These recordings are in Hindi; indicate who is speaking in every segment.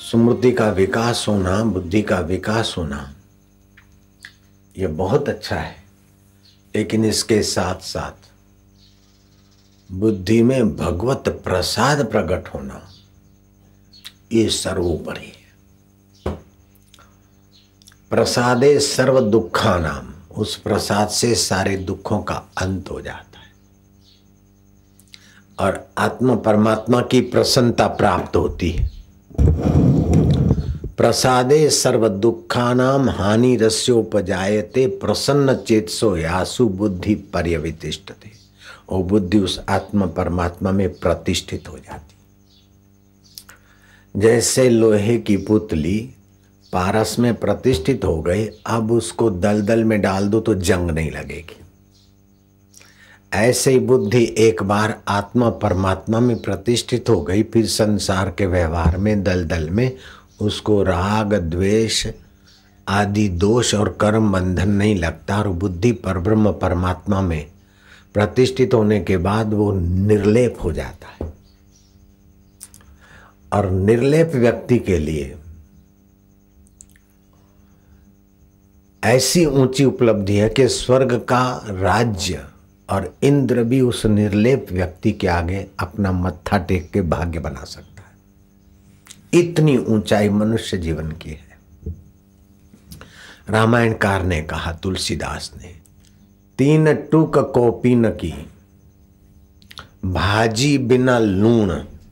Speaker 1: स्मृति का विकास होना, बुद्धि का विकास होना, ये बहुत अच्छा है। लेकिन इसके साथ साथ बुद्धि में भगवत प्रसाद प्रकट होना, ये सर्वोपरि है। प्रसादे सर्व दुखानाम, उस प्रसाद से सारे दुखों का अंत हो जाता है और आत्मा परमात्मा की प्रसन्नता प्राप्त होती है। प्रसादे सर्व दुखानाम हानि रस्योपजायते प्रसन्न चेतसो यासु बुद्धि पर्यवितिष्ठते। और बुद्धि उस आत्मा परमात्मा में प्रतिष्ठित हो जाती। जैसे लोहे की पुतली पारस में प्रतिष्ठित हो गई, अब उसको दलदल में डाल दो तो जंग नहीं लगेगी। ऐसे ही बुद्धि एक बार आत्मा परमात्मा में प्रतिष्ठित हो गई, फिर संसार के व्यवहार में दलदल में उसको राग द्वेष आदि दोष और कर्म बंधन नहीं लगता। और बुद्धि परब्रह्म परमात्मा में प्रतिष्ठित होने के बाद वो निर्लेप हो जाता है। और निर्लेप व्यक्ति के लिए ऐसी ऊंची उपलब्धि है कि स्वर्ग का राज्य और इंद्र भी उस निर्लेप व्यक्ति के आगे अपना मत्था टेक के भाग्य बना सकता है। इतनी ऊंचाई मनुष्य जीवन की है। रामायणकार ने कहा, तुलसीदास ने, तीन टूक कोपिन की भाजी बिना लूण।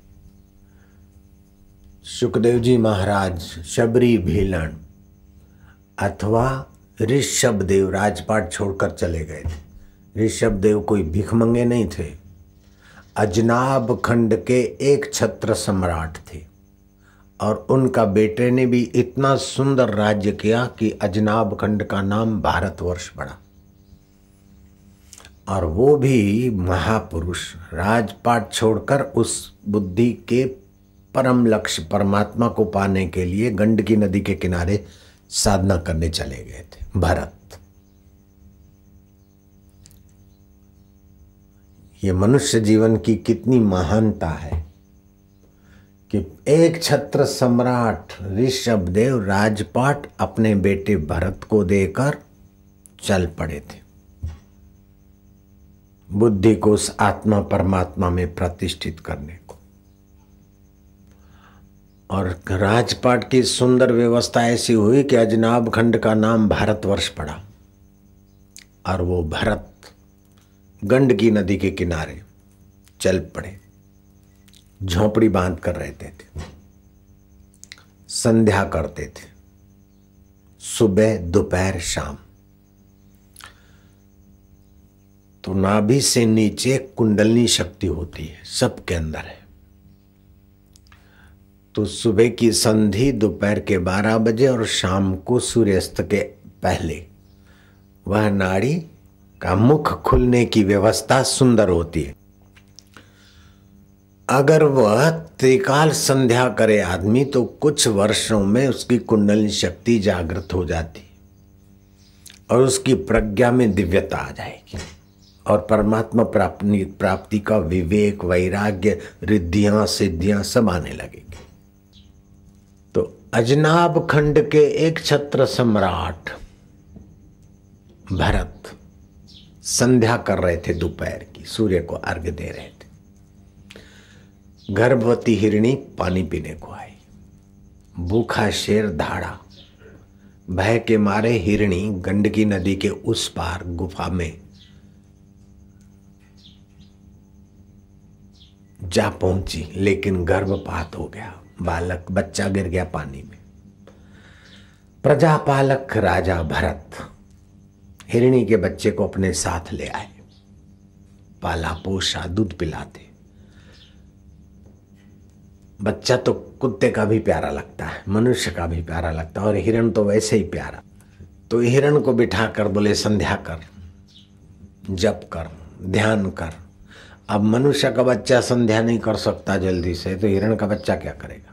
Speaker 1: सुखदेव जी महाराज शबरी भीलन अथवा ऋषभदेव राजपाट छोड़कर चले गए थे। ऋषभदेव कोई भिखमंगे नहीं थे, अजनाब खंड के एक छत्र सम्राट थे। और उनका बेटे ने भी इतना सुंदर राज्य किया कि अजनाब खंड का नाम भारतवर्ष पड़ा। और वो भी महापुरुष राजपाट छोड़कर उस बुद्धि के परम लक्ष्य परमात्मा को पाने के लिए गंडकी नदी के किनारे साधना करने चले गए थे। भरत, ये मनुष्य जीवन की कितनी महानता है कि एक छत्र सम्राट ऋषभदेव राजपाट अपने बेटे भरत को देकर चल पड़े थे, बुद्धि को उस आत्मा परमात्मा में प्रतिष्ठित करने को। और राजपाट की सुंदर व्यवस्था ऐसी हुई कि अजनाब खंड का नाम भारतवर्ष पड़ा। और वो भरत गंडकी नदी के किनारे चल पड़े, झोपड़ी बांध कर रहते थे, संध्या करते थे, सुबह दोपहर शाम। तो नाभि से नीचे कुंडलनी शक्ति होती है, सबके अंदर है। तो सुबह की संधि दोपहर के 12 बजे और शाम को सूर्यास्त के पहले वह नाड़ी का मुख खुलने की व्यवस्था सुंदर होती है। अगर वह त्रिकाल संध्या करे आदमी तो कुछ वर्षों में उसकी कुंडलिनी शक्ति जागृत हो जाती और उसकी प्रज्ञा में दिव्यता आ जाएगी और परमात्मा प्राप्ति का विवेक, वैराग्य, रिद्धियां सिद्धियां सब आने लगेगी। तो अजनाब खंड के एक छत्र सम्राट भरत संध्या कर रहे थे, दोपहर की सूर्य को अर्घ्य दे रहे थे। गर्भवती हिरणी पानी पीने को आई, भूखा शेर धाड़ा। भय के मारे हिरणी गंडकी नदी के उस पार गुफा में जा पहुंची, लेकिन गर्भपात हो गया, बालक बच्चा गिर गया पानी में। प्रजापालक राजा भरत हिरणी के बच्चे को अपने साथ ले आए, पाला पोसा, दूध पिलाते। बच्चा तो कुत्ते का भी प्यारा लगता है, मनुष्य का भी प्यारा लगता है, और हिरण तो वैसे ही प्यारा। तो हिरण को बिठाकर बोले, संध्या कर, जप कर, ध्यान कर। अब मनुष्य का बच्चा संध्या नहीं कर सकता जल्दी से, तो हिरण का बच्चा क्या करेगा?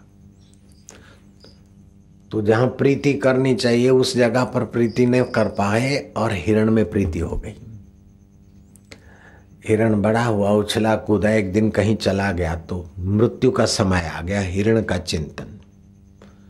Speaker 1: तो जहां प्रीति करनी चाहिए उस जगह पर प्रीति नहीं कर पाए और हिरण में प्रीति हो गई। हिरण बड़ा हुआ, उछला कूदा, एक दिन कहीं चला गया तो मृत्यु का समय आ गया। हिरण का चिंतन,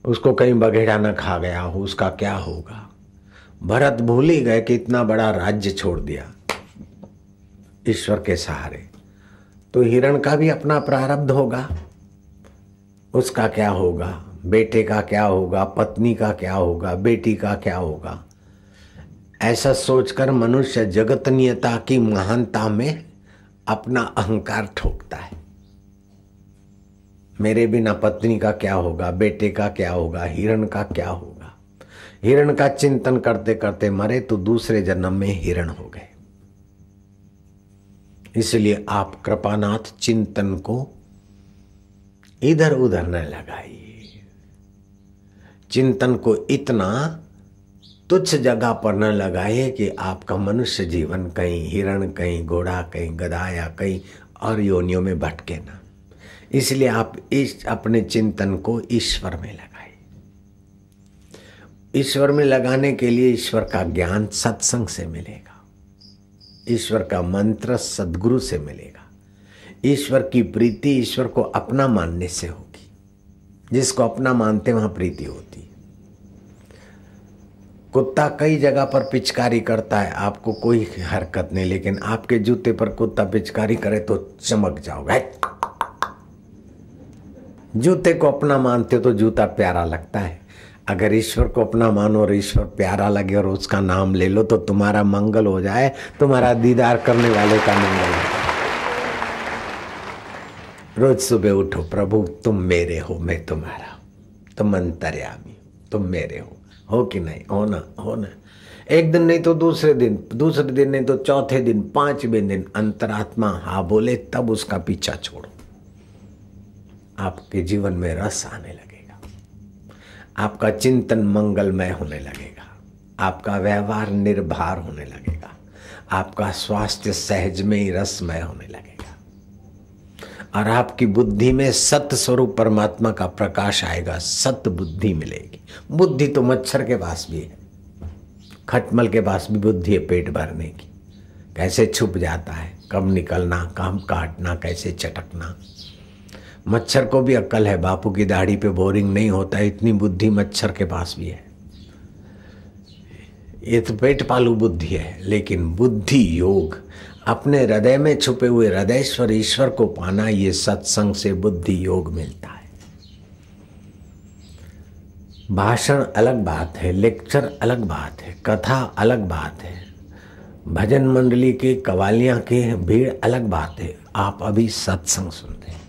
Speaker 1: उसको कहीं बघेड़ा न खा गया हो, उसका क्या होगा। भरत भूल ही गए कि इतना बड़ा राज्य छोड़ दिया ईश्वर के सहारे। तो हिरण का भी अपना प्रारब्ध होगा, उसका क्या होगा, बेटे का क्या होगा, पत्नी का क्या होगा, बेटी का क्या होगा। ऐसा सोचकर मनुष्य जगतनीयता की महानता में अपना अहंकार ठोकता है। मेरे बिना पत्नी का क्या होगा, बेटे का क्या होगा, हिरण का क्या होगा। हिरण का चिंतन करते करते मरे तो दूसरे जन्म में हिरण हो गए। इसलिए आप कृपानाथ चिंतन को इधर उधर न लगाइए। चिंतन को इतना तुच्छ जगह पर न लगाइए कि आपका मनुष्य जीवन कहीं हिरण, कहीं घोड़ा, कहीं गधा या कहीं और योनियों में भटके ना। इसलिए आप अपने चिंतन को ईश्वर में लगाइए। ईश्वर में लगाने के लिए ईश्वर का ज्ञान सत्संग से मिलेगा, ईश्वर का मंत्र सद्गुरु से मिलेगा, ईश्वर की प्रीति ईश्वर को अपना मानने से होगी। जिसको अपना मानते वहां प्रीति होती है। कुत्ता कई जगह पर पिचकारी करता है, आपको कोई हरकत नहीं, लेकिन आपके जूते पर कुत्ता पिचकारी करे तो चमक जाओगे। जूते को अपना मानते हो तो जूता प्यारा लगता है। अगर ईश्वर को अपना मानो और ईश्वर प्यारा लगे और उसका नाम ले लो तो तुम्हारा मंगल हो जाए, तुम्हारा दीदार करने वाले का मंगल हो जाए। रोज सुबह उठो, प्रभु तुम मेरे हो, मैं तुम्हारा, तुम अंतर्यामी, तुम मेरे हो कि नहीं? हो ना, हो ना। एक दिन नहीं तो दूसरे दिन नहीं तो चौथे दिन, 5वें दिन अंतरात्मा हाँ बोले तब उसका पीछा छोड़ो। आपके जीवन में रस आने लगेगा, आपका चिंतन मंगलमय होने लगेगा, आपका व्यवहार निर्भर होने लगेगा, आपका स्वास्थ्य सहज में ही रसमय होने लगेगा और आपकी बुद्धि में सत्य स्वरूप परमात्मा का प्रकाश आएगा। सत्य बुद्धि मिलेगी। बुद्धि तो मच्छर के पास भी है, खटमल के पास भी बुद्धि है पेट भरने की। कैसे छुप जाता है, कब निकलना, कब काटना, कैसे चटकना। मच्छर को भी अक्ल है, बापू की दाढ़ी पे बोरिंग नहीं होता, इतनी बुद्धि मच्छर के पास भी है। ये तो पेट पालू बुद्धि है, लेकिन बुद्धि योग अपने हृदय में छुपे हुए हृदयेश्वर ईश्वर को पाना, ये सत्संग से बुद्धि योग मिलता है। भाषण अलग बात है, लेक्चर अलग बात है, कथा अलग बात है, भजन मंडली के कवालियां की भीड़ अलग बात है। आप अभी सत्संग सुन रहे हैं।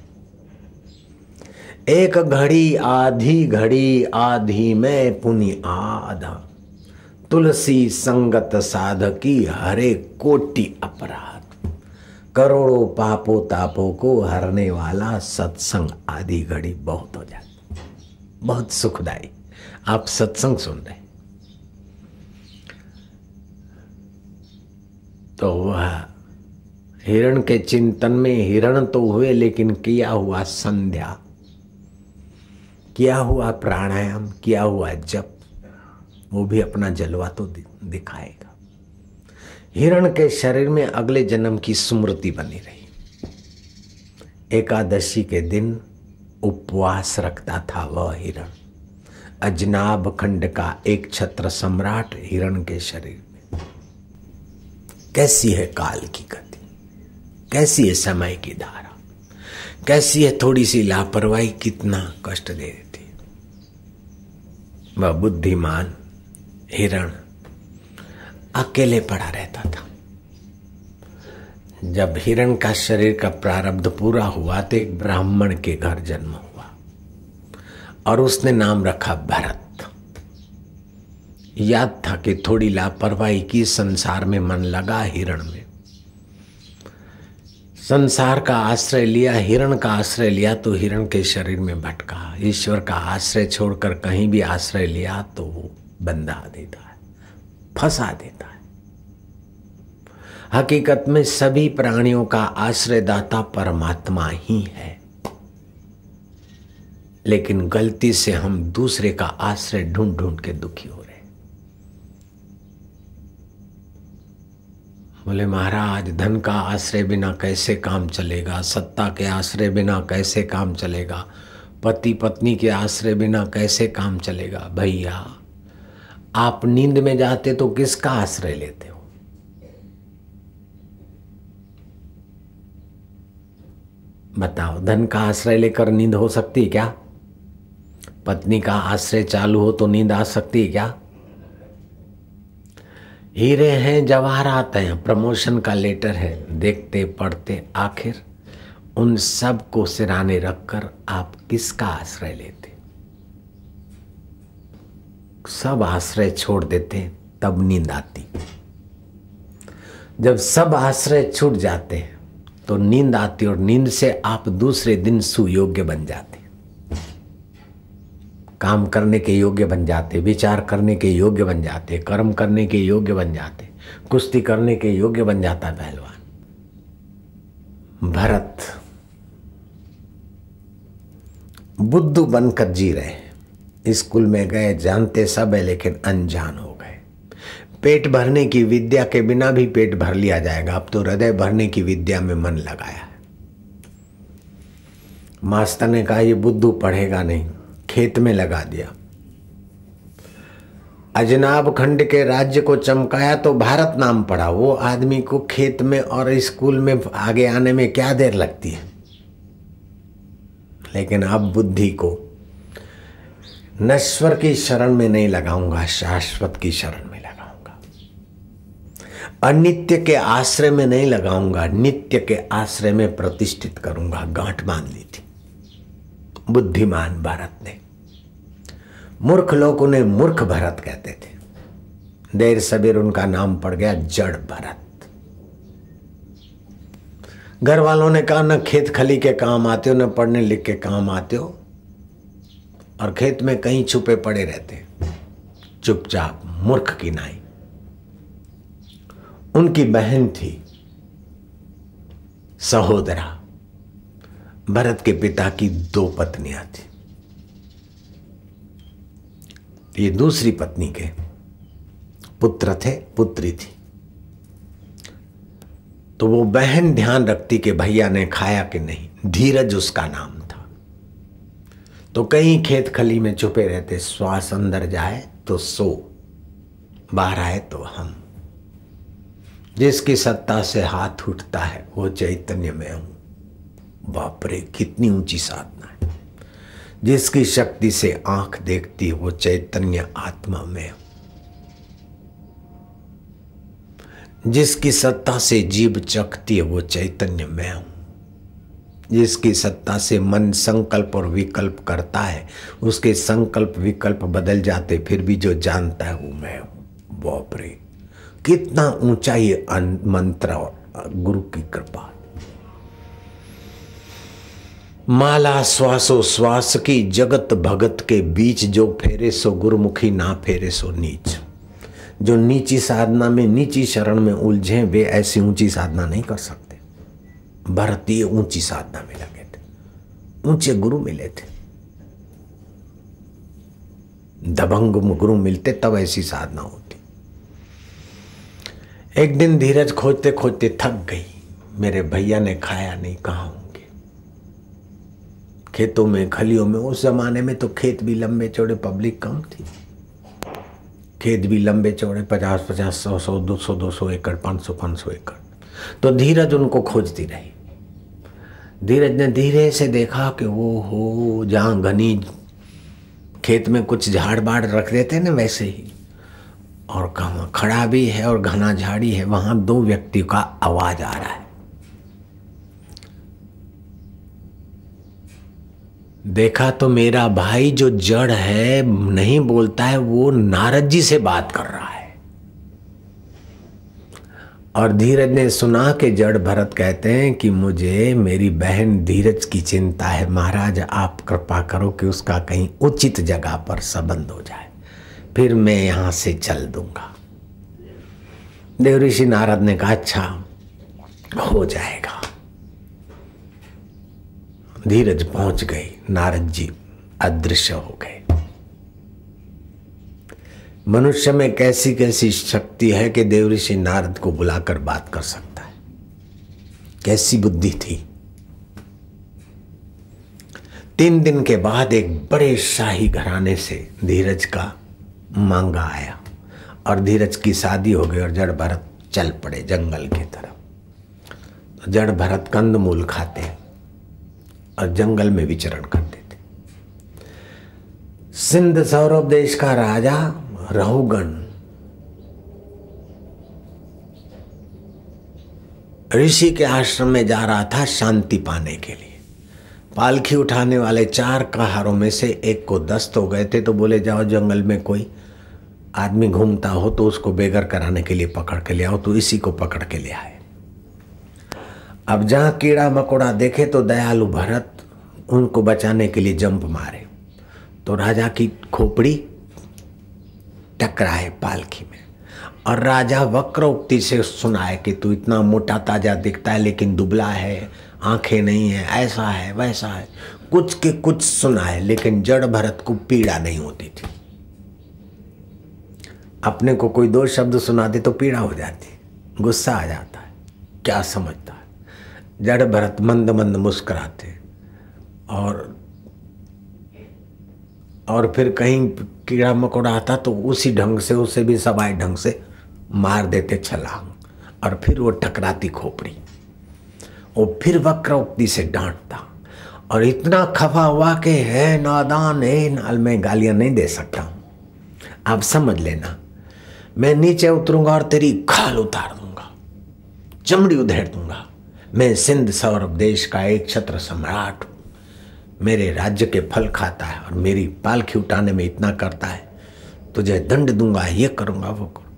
Speaker 1: एक घड़ी आधी में पुनि आधा, तुलसी संगत साधकी हरे कोटि अपराध, करोड़ों पापों तापों को हरने वाला सत्संग आधी घड़ी बहुत हो जाता, बहुत सुखदाई। आप सत्संग सुन रहे तो वह हिरण के चिंतन में हिरण तो हुए, लेकिन किया हुआ संध्या, किया हुआ प्राणायाम, किया हुआ जप, वो भी अपना जलवा तो दिखाएगा। हिरण के शरीर में अगले जन्म की स्मृति बनी रही। एकादशी के दिन उपवास रखता था वह हिरण, अजनाब खंड का एक छत्र सम्राट हिरण के शरीर में। कैसी है काल की गति, कैसी है समय की धारा, कैसी है थोड़ी सी लापरवाही, कितना कष्ट दे देती। वह बुद्धिमान हिरण अकेले पड़ा रहता था। जब हिरण का शरीर का प्रारब्ध पूरा हुआ तो एक ब्राह्मण के घर जन्म हुआ और उसने नाम रखा भरत। याद था कि थोड़ी लापरवाही की, संसार में मन लगा हिरण में, संसार का आश्रय लिया, हिरण का आश्रय लिया तो हिरण के शरीर में भटका। ईश्वर का आश्रय छोड़कर कहीं भी आश्रय लिया तो वो बंधा देता है, फंसा देता है। हकीकत में सभी प्राणियों का आश्रयदाता परमात्मा ही है, लेकिन गलती से हम दूसरे का आश्रय ढूंढ ढूंढ के दुखी हो रहे। बोले महाराज, धन का आश्रय बिना कैसे काम चलेगा, सत्ता के आश्रय बिना कैसे काम चलेगा, पति पत्नी के आश्रय बिना कैसे काम चलेगा भैया। आप नींद में जाते तो किसका आश्रय लेते हो? बताओ, धन का आश्रय लेकर नींद हो सकती है क्या? पत्नी का आश्रय चालू हो तो नींद आ सकती है क्या? हीरे हैं जवाहरात हैं, प्रमोशन का लेटर है, देखते पढ़ते आखिर उन सब को सिराने रखकर आप किसका आश्रय लेते? सब आश्रय छोड़ देते तब नींद आती। जब सब आश्रय छूट जाते तो नींद आती और नींद से आप दूसरे दिन सुयोग्य बन जाते, काम करने के योग्य बन जाते, विचार करने के योग्य बन जाते, कर्म करने के योग्य बन जाते, कुश्ती करने के योग्य बन जाता है पहलवान। भरत बुद्धू बनकर जी रहे, स्कूल में गए, जानते सब है लेकिन अनजान हो गए। पेट भरने की विद्या के बिना भी पेट भर लिया जाएगा, अब तो हृदय भरने की विद्या में मन लगाया है। मास्टर ने कहा ये बुद्धू पढ़ेगा नहीं, खेत में लगा दिया। अजनाब खंड के राज्य को चमकाया तो भारत नाम पड़ा। वो आदमी को खेत में और स्कूल में आगे आने में क्या देर लगती है, लेकिन अब बुद्धि को नश्वर की शरण में नहीं लगाऊंगा, शाश्वत की शरण में लगाऊंगा। अनित्य के आश्रय में नहीं लगाऊंगा, नित्य के आश्रय में प्रतिष्ठित करूंगा। गांठ बांध ली थी बुद्धिमान भरत ने। मूर्ख लोग उन्हें मूर्ख भरत कहते थे, देर सबेर उनका नाम पड़ गया जड़ भरत। घर वालों ने कहा न खेत खली के काम आते हो, न पढ़ने लिख के काम आते हो, और खेत में कहीं छुपे पड़े रहते, चुपचाप मूर्ख की नाई। उनकी बहन थी सहोदरा। भरत के पिता की 2 पत्नियां थी। ये दूसरी पत्नी के पुत्र थे, पुत्री थी। तो वो बहन ध्यान रखती कि भैया ने खाया कि नहीं। धीरज उसका नाम था। तो कहीं खेत खली में छुपे रहते, श्वास अंदर जाए तो सो, बाहर आए तो हम। जिसकी सत्ता से हाथ उठता है वो चैतन्य में हूं। बाप रे, कितनी ऊंची साधना है। जिसकी शक्ति से आंख देखती है वो चैतन्य आत्मा में। जिसकी सत्ता से जीभ चखती है वो चैतन्य में हूं। जिसकी सत्ता से मन संकल्प और विकल्प करता है, उसके संकल्प विकल्प बदल जाते, फिर भी जो जानता है वो मैं हूं। बाप रे, कितना ऊंचा ये मंत्र और गुरु की कृपा। माला श्वासो श्वास की, जगत भगत के बीच, जो फेरे सो गुरुमुखी, ना फेरे सो नीच। जो नीची साधना में, नीची शरण में उलझे, वे ऐसी ऊंची साधना नहीं कर सकते। भारतीय ऊंची साधना में लगे थे, ऊंचे गुरु मिले थे। दबंग गुरु मिलते तब ऐसी साधना होती। एक दिन धीरज खोजते खोजते थक गई। मेरे भैया ने खाया नहीं, कहाँ होंगे? खेतों में, खलियों में। उस जमाने में तो खेत भी लंबे चौड़े, पब्लिक कम थी। खेत भी लंबे चौड़े, 50-50, 100-100, 200-200 एकड़, 500-500 एकड़। तो धीरज उनको खोजती रही। धीरज ने धीरे से देखा कि वो हो, जहाँ घनी खेत में कुछ झाड़ बाड़ रख देते ना, वैसे ही, और कहाँ खड़ा भी है और घना झाड़ी है, वहां 2 व्यक्तियों का आवाज आ रहा है। देखा तो मेरा भाई जो जड़ है, नहीं बोलता है, वो नारद जी से बात कर रहा है। और धीरज ने सुना कि जड़ भरत कहते हैं कि मुझे मेरी बहन धीरज की चिंता है, महाराज आप कृपा करो कि उसका कहीं उचित जगह पर संबंध हो जाए, फिर मैं यहां से चल दूंगा। देवऋषि नारद ने कहा अच्छा हो जाएगा। धीरज पहुंच गई, नारद जी अदृश्य हो गए। मनुष्य में कैसी कैसी शक्ति है कि देवऋषि नारद को बुलाकर बात कर सकता है। कैसी बुद्धि थी। 3 दिन के बाद एक बड़े शाही घराने से धीरज का मांगा आया और धीरज की शादी हो गई और जड़ भरत चल पड़े जंगल की तरफ। जड़ भरत कंदमूल खाते और जंगल में विचरण करते थे। सिंध सौरभ देश का राजा रहुगण ऋषि के आश्रम में जा रहा था शांति पाने के लिए। पालखी उठाने वाले 4 कहारों में से एक को दस्त हो गए थे, तो बोले जाओ जंगल में कोई आदमी घूमता हो तो उसको बेघर कराने के लिए पकड़ के ले आओ। तो इसी को पकड़ के ले आए। अब जहां कीड़ा मकोड़ा देखे तो दयालु भरत उनको बचाने के लिए जंप मारे, तो राजा की खोपड़ी टकराए पालकी में और राजा वक्रोक्ति से सुनाए कि तू इतना मोटा ताजा दिखता है लेकिन दुबला है, आंखें नहीं है, ऐसा है वैसा है, कुछ के कुछ सुनाए, लेकिन जड़ भरत को पीड़ा नहीं होती थी। अपने को कोई 2 शब्द सुना दे तो पीड़ा हो जाती, गुस्सा आ जाता है, क्या समझता है। जड़ भरत मंद मंद मुस्कुराते और फिर कहीं कीड़ा मकोड़ा आता तो उसी ढंग से उसे भी सवाई ढंग से मार देते छलांग, और फिर वो टकराती खोपड़ी, वो फिर वक्रोक्ति से डांटता और इतना खफा हुआ कि है नादान है नाल, में गालियां नहीं दे सकता हूं, आप समझ लेना। मैं नीचे उतरूंगा और तेरी खाल उतार दूंगा, चमड़ी उधेड़ दूंगा। मैं सिंध सौरभ देश का एक छत्र सम्राट हूं, मेरे राज्य के फल खाता है और मेरी पालखी उठाने में इतना करता है, तुझे दंड दूंगा, ये करूंगा वो करूंगा।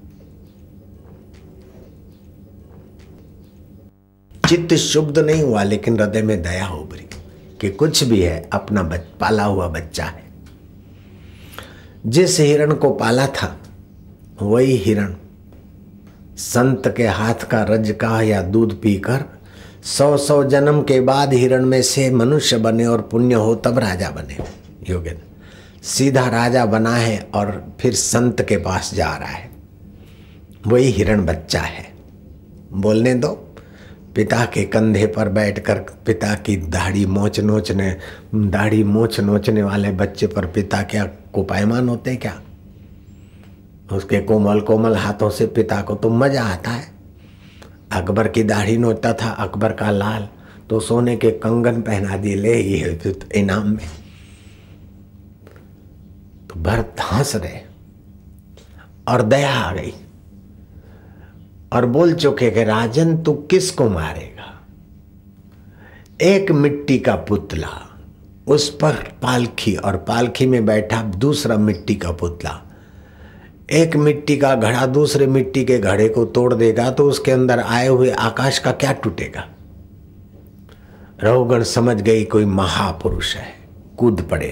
Speaker 1: चित्त शुद्ध नहीं हुआ लेकिन हृदय में दया उभरी कि कुछ भी है अपना पाला हुआ बच्चा है। जिस हिरण को पाला था वही हिरण संत के हाथ का रज का या दूध पीकर 100 जन्म के बाद हिरण में से मनुष्य बने और पुण्य हो तब राजा बने। योगेंद्र सीधा राजा बना है और फिर संत के पास जा रहा है, वही हिरण बच्चा है। बोलने दो। पिता के कंधे पर बैठकर पिता की दाढ़ी मोच नोचने वाले बच्चे पर पिता क्या कोपायमान होते क्या? उसके कोमल कोमल हाथों से पिता को तो मजा आता है। अकबर की दाढ़ी नोचता था, अकबर का लाल, तो सोने के कंगन पहना दिए, ले ये इनाम में। तो भरत हंस रहे और दया आ गई और बोल चुके कि राजन तू किसको मारेगा? एक मिट्टी का पुतला, उस पर पालखी और पालखी में बैठा दूसरा मिट्टी का पुतला। एक मिट्टी का घड़ा दूसरे मिट्टी के घड़े को तोड़ देगा तो उसके अंदर आए हुए आकाश का क्या टूटेगा? रहुगण समझ गई कोई महापुरुष है, कूद पड़े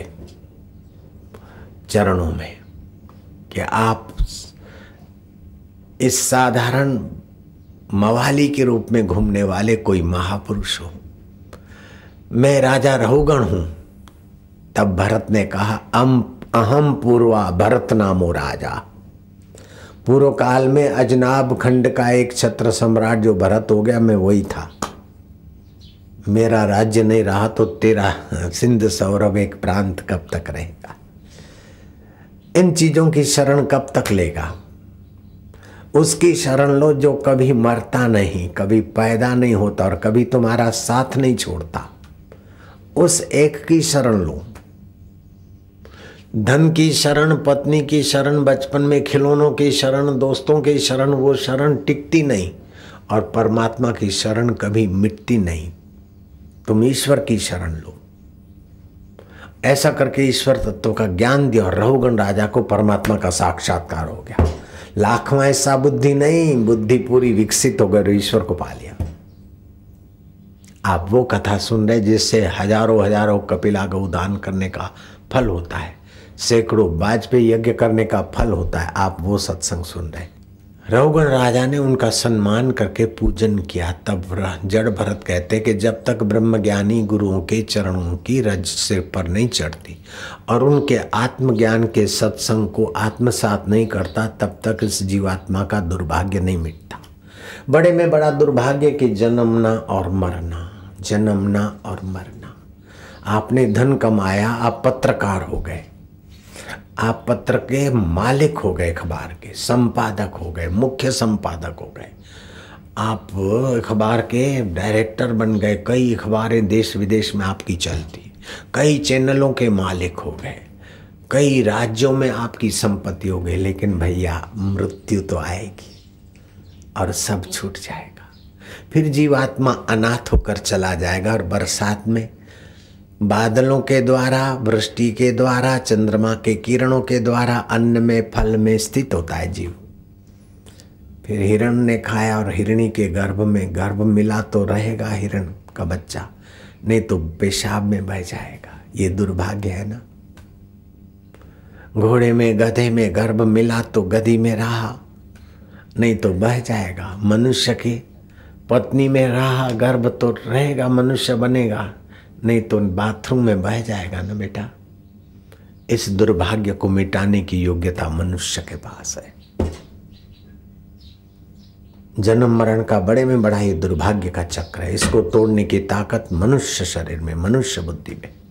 Speaker 1: चरणों में कि आप इस साधारण मवाली के रूप में घूमने वाले कोई महापुरुष हो। मैं राजा रहुगण हूं। तब भरत ने कहा अहम पूर्वा भरत नामो राजा। पूर्व काल में अजनाब खंड का एक छत्र सम्राट जो भरत हो गया, मैं वही था। मेरा राज्य नहीं रहा तो तेरा सिंध सौरभ एक प्रांत कब तक रहेगा? इन चीजों की शरण कब तक लेगा? उसकी शरण लो जो कभी मरता नहीं, कभी पैदा नहीं होता और कभी तुम्हारा साथ नहीं छोड़ता। उस एक की शरण लो। धन की शरण, पत्नी की शरण, बचपन में खिलौनों की शरण, दोस्तों की शरण, वो शरण टिकती नहीं और परमात्मा की शरण कभी मिटती नहीं। तुम ईश्वर की शरण लो। ऐसा करके ईश्वर तत्व का ज्ञान दिया और रहुगण राजा को परमात्मा का साक्षात्कार हो गया। लाखवां ऐसा बुद्धि नहीं, बुद्धि पूरी विकसित हो गई, ईश्वर को पा लिया। आप वो कथा सुन रहे जिससे हजारों कपिला गौदान करने का फल होता है, सैकड़ों वाजपेयी यज्ञ करने का फल होता है। आप वो सत्संग सुन रहे। रहुगण राजा ने उनका सम्मान करके पूजन किया। तब जड़ भरत कहते कि जब तक ब्रह्मज्ञानी गुरुओं के चरणों की रज सिर पर नहीं चढ़ती और उनके आत्मज्ञान के सत्संग को आत्मसात नहीं करता, तब तक इस जीवात्मा का दुर्भाग्य नहीं मिटता। बड़े में बड़ा दुर्भाग्य कि जन्मना और मरना, जन्मना और मरना। आपने धन कमाया, आप पत्रकार हो गए, आप पत्र के मालिक हो गए, अखबार के संपादक हो गए, मुख्य संपादक हो गए, आप अखबार के डायरेक्टर बन गए, कई अखबारें देश विदेश में आपकी चलती, कई चैनलों के मालिक हो गए, कई राज्यों में आपकी संपत्ति हो गई। लेकिन भैया मृत्यु तो आएगी और सब छूट जाएगा। फिर जीवात्मा अनाथ होकर चला जाएगा और बरसात में बादलों के द्वारा, वृष्टि के द्वारा, चंद्रमा के किरणों के द्वारा अन्न में, फल में स्थित होता है जीव। फिर हिरण ने खाया और हिरणी के गर्भ में गर्भ मिला तो रहेगा हिरण का बच्चा, नहीं तो पेशाब में बह जाएगा। ये दुर्भाग्य है ना। घोड़े में, गधे में गर्भ मिला तो गधी में रहा, नहीं तो बह जाएगा। मनुष्य की पत्नी में रहा गर्भ तो रहेगा, मनुष्य बनेगा, नहीं तो बाथरूम में बह जाएगा ना बेटा। इस दुर्भाग्य को मिटाने की योग्यता मनुष्य के पास है। जन्म मरण का बड़े में बड़ा ये दुर्भाग्य का चक्र है। इसको तोड़ने की ताकत मनुष्य शरीर में, मनुष्य बुद्धि में।